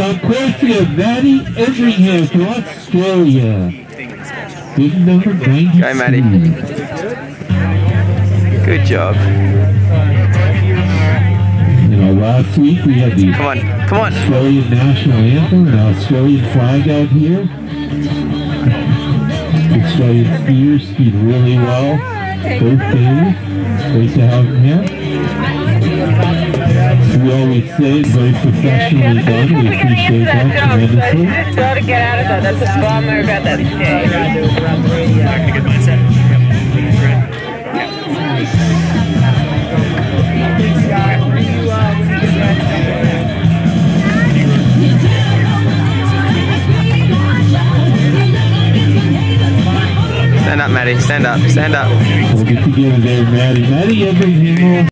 On course we have Maddie Everingham from Australia. Big number 92. Go, Maddie. Good job. Last week we had the Come on. Australian national anthem and Australian flag out here. The Australian skiers skied really well both days. Great to have them here. We always say it's very professionally done. We appreciate that tremendously. Gotta get out of that. That's a bummer about that skate. Stand up, Maddie. Stand up. Stand up. We'll get together there, Maddie. Maddie Everingham.